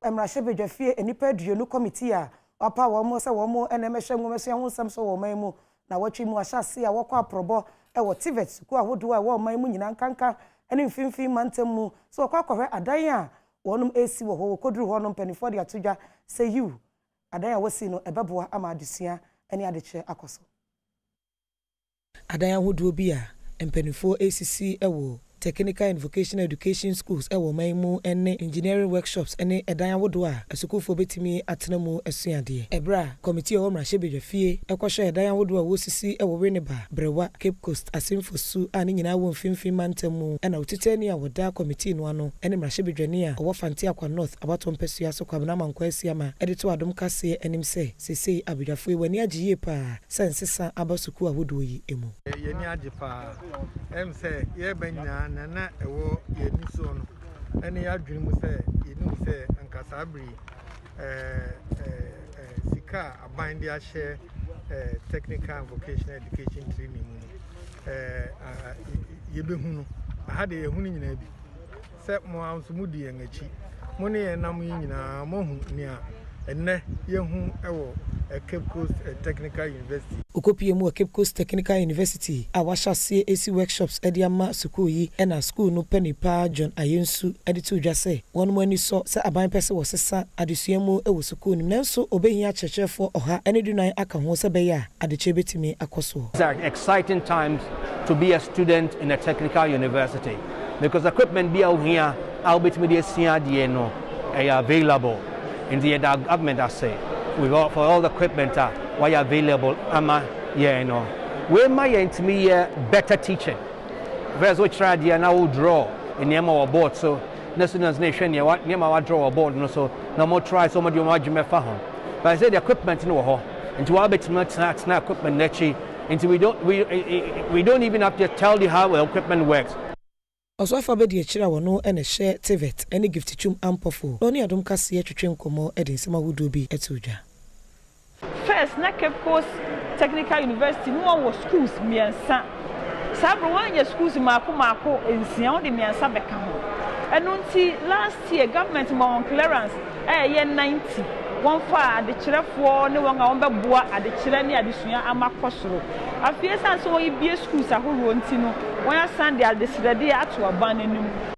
emrahye bedwafie enipa aduonu committee a wapa wo se wo enemehwe nwomesua ho nsem so wo man mu na watwi mu ahyase a wokọ aprobo wo TVET ku ahodo a wo man mu nyina nkanka ene mfimfin mantem mu so wokọ akọhwe adan a wonum esi wo ho koduru ho no mpanifo de atodwa se you adan a wasi no ebeboa ama adesua ene adekye akoso adan ahodo bi a mpanifo ACC ewo technical and vocational education schools ewo maimu ene engineering workshops ene edan awodo a asukufo betimi atenemu esuade ebra committee o mrahye bedwafie ekwohwe edan awodo a wosisi ewo Winneba Brewa Cape Coast asimfosu ani nyina wo mfimfin mantemu ena otitani a woda committee no ano ene mrahye bedwani a owo Fante Akwa North abato mpesua so kwabena mankwasi ama edito Adom Kasee enim se sesei abedwafie wani agiye pa sensesa abasuku awodo yi emu yeni agipa emse ye banya nana ewo yeni so no ene ya dwene mu se yeni se ankasabri sika abandi ahye technical and vocational education training mu yebehunu ahade yehunu nyina bi se mo anso mudi en achi mo ne enam nyina mo hu nia enne yehu ewo Cape Coast Technical University. Ukopie mu Cape Coast Technical University awashase AC workshops ediama school yi ena school no penipa John Ayensu editu dwase won mo ani so se aban pese wo sesa adesua mu ewo school ni nanso obehia chechefo oha ene dunan aka ho se beya adeche betimi akoso. These are exciting times to be a student in a technical university because equipment be out here I'll be to the no available in the government I say we got for all the equipment why available we might me better teaching there's what try the now draw in our board so nationals nation ya what our draw board no so no more try so much you fa hon but I say the equipment no ho into our bit not equipment nechi into we don't even have to tell you how the equipment works. Also afa be de akira wono ene hye TVET ene gift chum ampofo no ne Adom Kasee twetwe nkomo ede nsema wudo bi etudwa. First na Cape Coast Technical University no wo schools miensa sabro wanya schools mako ensia wo de miensa beka ho eno nti last year government mo on clearance ye 90 won fa adekyerefo ne won a won beboa adekyere ne adesua amakosoro afie san so wo bie schools ahoro nti no won asan de adesrede ato aban nanim